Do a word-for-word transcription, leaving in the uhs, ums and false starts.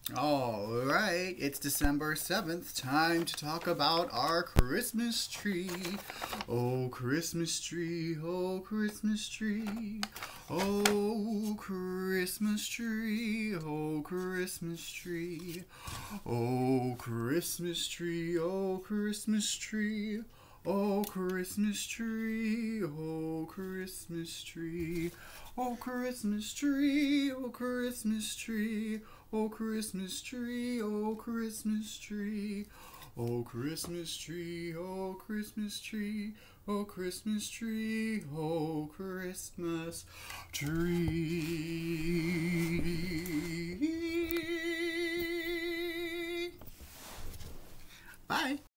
All right, it's December seventh, time to talk about our Christmas tree. Oh, Christmas tree, oh, Christmas tree. Oh, Christmas tree, oh, Christmas tree. Oh, Christmas tree, oh, Christmas tree. Oh, Christmas tree, oh, Christmas tree. Oh, Christmas tree, oh, Christmas tree. Oh, Christmas tree, oh, Christmas tree. Oh, Christmas tree, oh, Christmas tree. Oh, Christmas tree, oh, Christmas tree. Bye.